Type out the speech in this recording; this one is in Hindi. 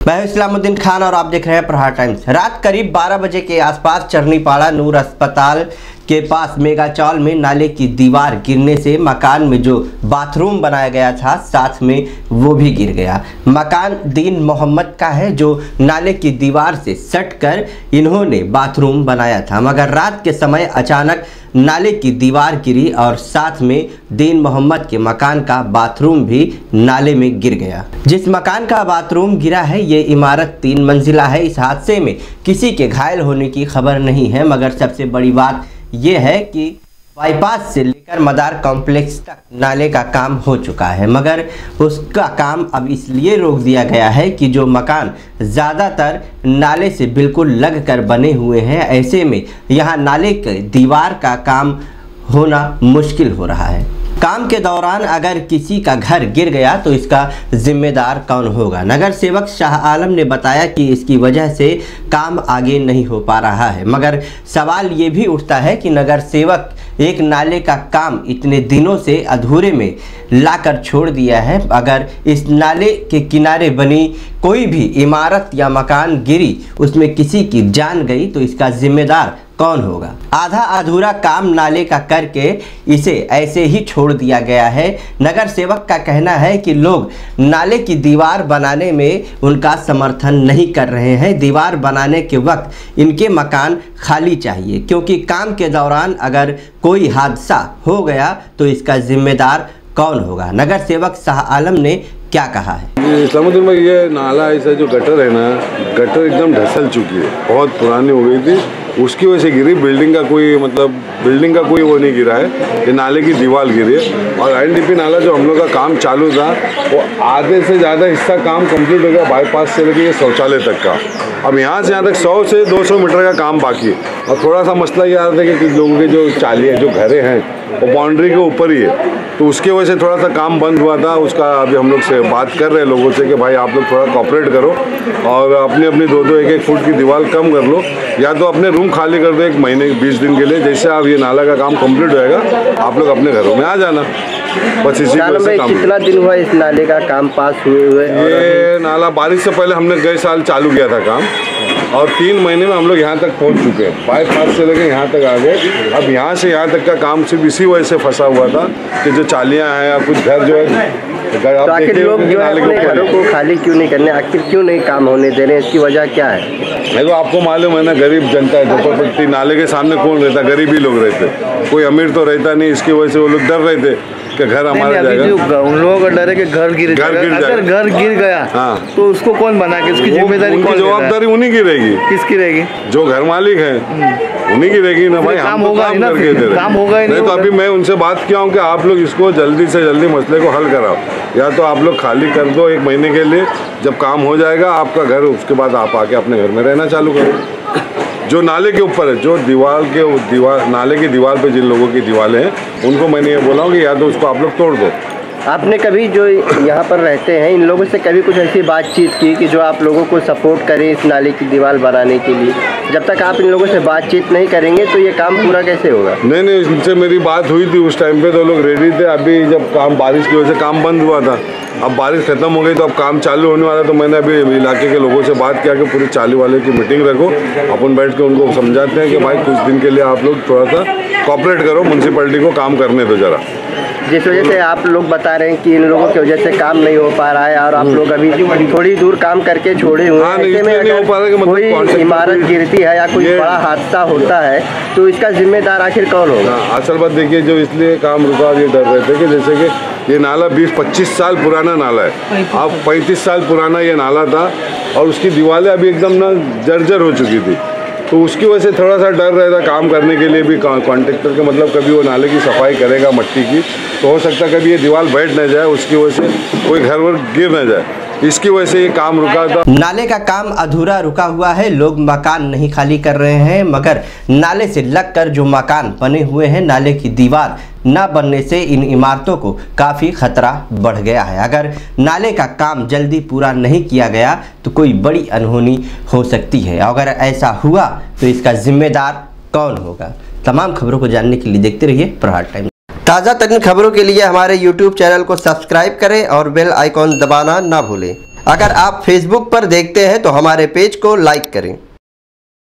मैं इस्लामुद्दीन खान और आप देख रहे हैं प्रहार टाइम्स। रात करीब 12 बजे के आसपास चरनीपाड़ा नूर अस्पताल के पास मेगाचौल में नाले की दीवार गिरने से मकान में जो बाथरूम बनाया गया था साथ में वो भी गिर गया। मकान दीन मोहम्मद का है जो नाले की दीवार से सटकर इन्होंने बाथरूम बनाया था, मगर रात के समय अचानक नाले की दीवार गिरी और साथ में दीन मोहम्मद के मकान का बाथरूम भी नाले में गिर गया। जिस मकान का बाथरूम गिरा है ये इमारत 3 मंजिला है। इस हादसे में किसी के घायल होने की खबर नहीं है, मगर सबसे बड़ी बात ये है कि बाईपास से लेकर मदार कॉम्प्लेक्स तक नाले का काम हो चुका है, मगर उसका काम अब इसलिए रोक दिया गया है कि जो मकान ज़्यादातर नाले से बिल्कुल लग कर बने हुए हैं, ऐसे में यहाँ नाले के दीवार का काम होना मुश्किल हो रहा है। काम के दौरान अगर किसी का घर गिर गया तो इसका जिम्मेदार कौन होगा? नगर सेवक शाह आलम ने बताया कि इसकी वजह से काम आगे नहीं हो पा रहा है, मगर सवाल ये भी उठता है कि नगर सेवक एक नाले का काम इतने दिनों से अधूरे में लाकर छोड़ दिया है। अगर इस नाले के किनारे बनी कोई भी इमारत या मकान गिरी, उसमें किसी की जान गई तो इसका जिम्मेदार कौन होगा? आधा अधूरा काम नाले का करके इसे ऐसे ही छोड़ दिया गया है। नगर सेवक का कहना है कि लोग नाले की दीवार बनाने में उनका समर्थन नहीं कर रहे हैं। दीवार बनाने के वक्त इनके मकान खाली चाहिए, क्योंकि काम के दौरान अगर कोई हादसा हो गया तो इसका जिम्मेदार कौन होगा? नगर सेवक शाह आलम ने क्या कहा है? इस्लामुद्दीन में ये नाला ऐसा जो गटर है ना, गटर एकदम ढसल चुकी है, बहुत पुरानी हो गई थी, उसकी वजह से गिरी। बिल्डिंग का कोई वो नहीं गिरा है, ये नाले की दीवार गिरी है। और INDP नाला जो हम लोग का काम चालू था वो आधे से ज़्यादा हिस्सा काम कंप्लीट हो गया, बाईपास से लेकर ये शौचालय तक का। अब यहाँ से यहाँ तक 100 से 200 मीटर का काम बाकी है। और थोड़ा सा मसला ये आ रहा था कि लोगों के जो चालियाँ जो घरें हैं वो बाउंड्री के ऊपर ही है, तो उसकी वजह से थोड़ा सा काम बंद हुआ था। उसका अभी हम लोग से बात कर रहे हैं लोगों से कि भाई आप लोग थोड़ा कॉपरेट करो और अपनी 2-2 1-1 फुट की दीवार कम कर लो, या तो अपने रूम खाली कर दो 1 महीने 20 दिन के लिए। जैसे आप ये नाला का काम कंप्लीट होएगा आप लोग अपने घरों में आ जाना। बस इसी वजह से काम। कितना दिन हुआ इस नाले का काम पास हुए? ये नाला बारिश से पहले हमने गए साल चालू किया था काम, और 3 महीने में हम लोग यहाँ तक पहुँच चुके हैं। बाईपास से लेकर यहाँ तक आ गए। अब यहाँ से यहाँ तक का काम सिर्फ इसी वजह से फंसा हुआ था कि जो चालियाँ हैं या कुछ घर जो है, तो आखिर लोग जो है अपने घरों को खाली क्यों नहीं करने, आखिर क्यों नहीं काम होने दे रहे हैं? इसकी वजह क्या है? तो आपको मालूम है ना, गरीब जनता है, झोपड़पट्टी, नाले के सामने कौन रहता? गरीब ही लोग रहते, कोई अमीर तो रहता नहीं। इसकी वजह से वो लोग डर रहे थे कि घर हमारा जाएगा। उन लोगों का डर है कि घर गिर जाएगा। अगर घर गिर गया हाँ, तो उसको कौन बना के, उसकी जिम्मेदारी कौन? जवाबदारी उन्हीं की रहेगी। किसकी रहेगी? जो घर मालिक है उन्हीं की रहेगी ना भाई। काम हम होगा काम ना, करके दे रहे, काम होगा ही नहीं। तो अभी मैं उनसे बात किया हूँ कि आप लोग इसको जल्दी से जल्दी मसले को हल कराओ, या तो आप लोग खाली कर दो 1 महीने के लिए। जब काम हो जाएगा आपका घर, उसके बाद आप आके अपने घर में रहना चालू करो। जो नाले के ऊपर है, जो नाले की दीवार पे जिन लोगों की दीवारें हैं, उनको मैंने ये बोला हूँ कि या तो उसको आप लोग तोड़ दो। आपने कभी जो यहाँ पर रहते हैं इन लोगों से कभी कुछ ऐसी बातचीत की कि जो आप लोगों को सपोर्ट करें इस नाले की दीवार बनाने के लिए? जब तक आप इन लोगों से बातचीत नहीं करेंगे तो ये काम पूरा कैसे होगा? नहीं, इनसे मेरी बात हुई थी उस टाइम पे, तो लोग रेडी थे। अभी जब काम बारिश की वजह से काम बंद हुआ था, अब बारिश खत्म हो गई तो अब काम चालू होने वाला, तो मैंने अभी इलाके के लोगों से बात किया कि पूरी चालू वाले की मीटिंग रखो, अपन बैठ के उनको समझाते हैं कि भाई कुछ दिन के लिए आप लोग थोड़ा सा कॉपरेट करो, म्यूनसिपैलिटी को काम करने दो जरा। जिस वजह से आप लोग बता रहे हैं कि इन लोगों की वजह से काम नहीं हो पा रहा है और आप लोग अभी थोड़ी दूर काम करके छोड़े हुए हैं, ऐसे में अगर कोई इमारत गिरती है या कोई बड़ा हादसा होता है तो इसका जिम्मेदार आखिर कौन होगा? असल बात देखिए, जो इसलिए काम रुका ये डर रहे थे कि जैसे कि ये नाला 20-25 साल पुराना नाला है। अब 35 साल पुराना ये नाला था और उसकी दीवारें अभी एकदम ना जर्जर हो चुकी थी, तो उसकी वजह से थोड़ा सा डर रहता काम करने के लिए भी। कॉन्ट्रैक्टर के मतलब कभी वो नाले की सफाई करेगा मट्टी की, तो हो सकता है कभी ये दीवार बैठ न जाए, उसकी वजह से कोई घर वर गिर न जाए, इसकी वजह से ये काम रुका था। नाले का काम अधूरा रुका हुआ है, लोग मकान नहीं खाली कर रहे हैं, मगर नाले से लगकर जो मकान बने हुए हैं, नाले की दीवार न बनने से इन इमारतों को काफ़ी खतरा बढ़ गया है। अगर नाले का काम जल्दी पूरा नहीं किया गया तो कोई बड़ी अनहोनी हो सकती है। अगर ऐसा हुआ तो इसका जिम्मेदार कौन होगा? तमाम खबरों को जानने के लिए देखते रहिए प्रहार टाइम्स। ताज़ा तरीन खबरों के लिए हमारे YouTube चैनल को सब्सक्राइब करें और बेल आइकॉन दबाना ना भूलें। अगर आप फेसबुक पर देखते हैं तो हमारे पेज को लाइक करें।